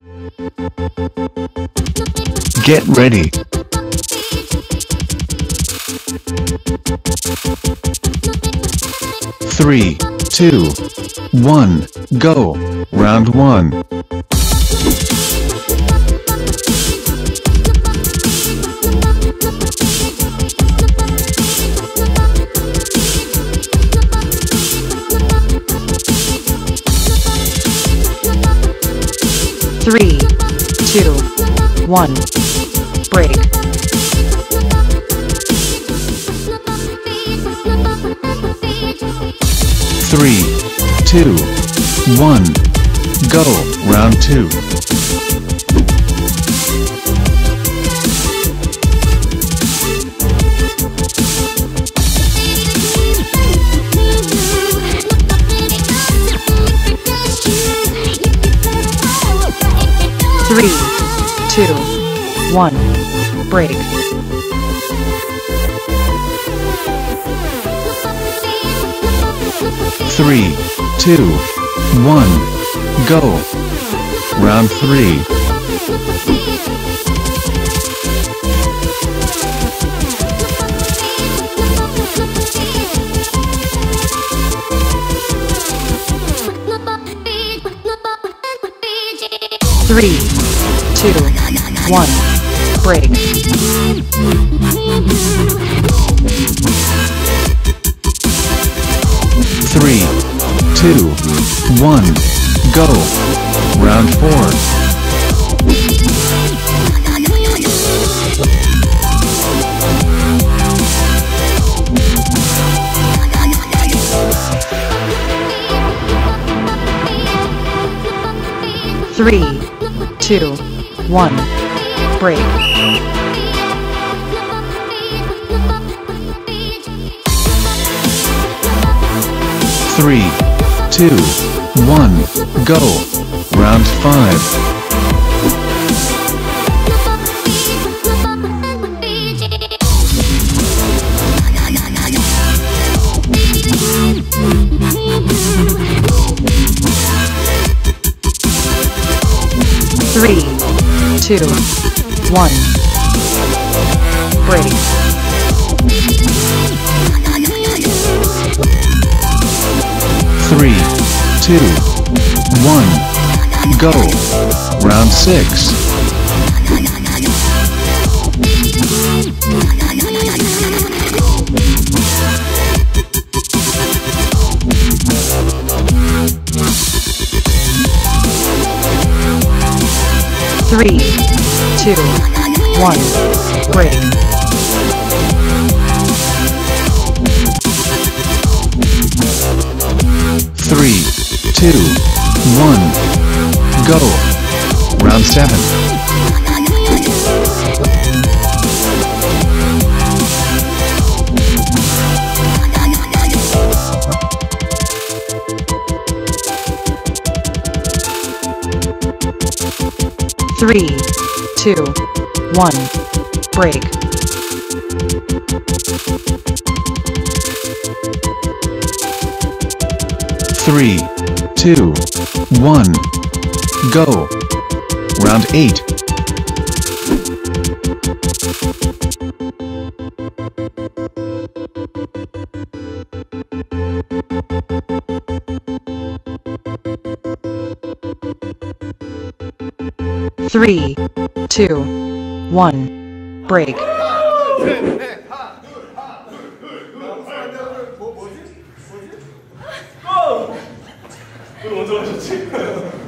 Get ready. Three, two, one, go. Round one. Three, two, one, break. Three, two, one, go. Round two. Three, two, one, break. Three, two, one, go. Round three. Three, two, one, break. Three, two, one, go. Round four. Three, two, one, break. Three, two, one, go. Round five. Three, two, one, break. Three, two, one, go. Round six. Three, two, one, break. Three, two, one, go. Round seven. Three, two, one, break. Three, two, one, go. Round eight. Three, two, one, break. 먼저 하셨지?